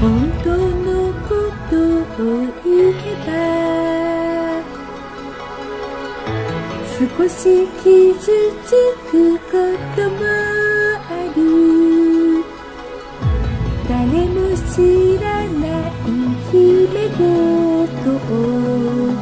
本当のことを言えば少し傷つくこともある。誰も知らない秘め事を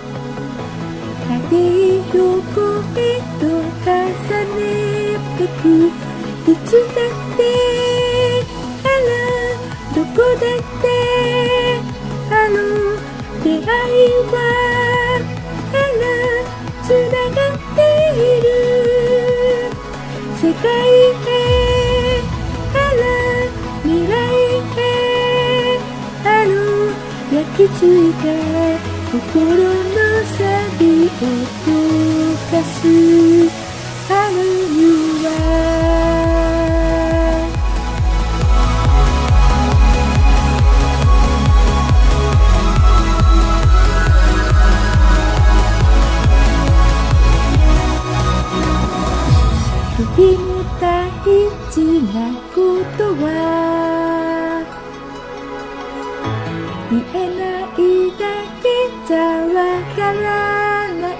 縦横へと重ねてく。いつだってあらどこだってあの出会いはあらつながっている。世界へあら未来へあの焼き付いた心の錆を溶かすあの湯はとても大事なことは言えないだけじゃわからない。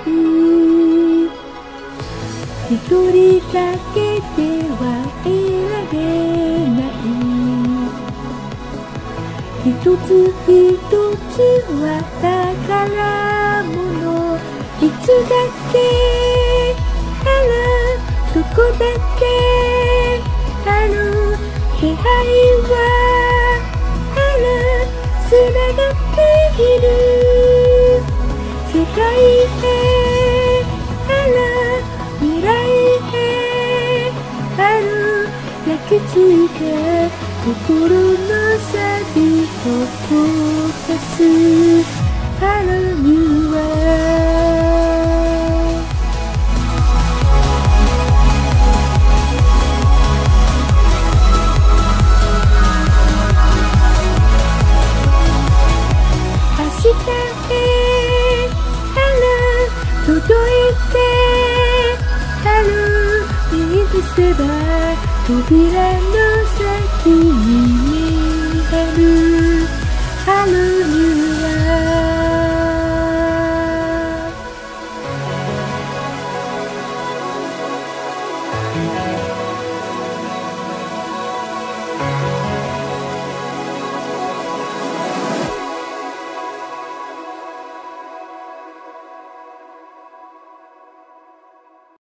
一人だけでは得られない。一つ一つは宝物。いつだってあらどこだってあの出会いはあらつながっている。世界へあら未来へあの焼き付いた心の錆を溶かすあの湯は明日へあら届いてあの見出せば扉の先に見えるあの湯は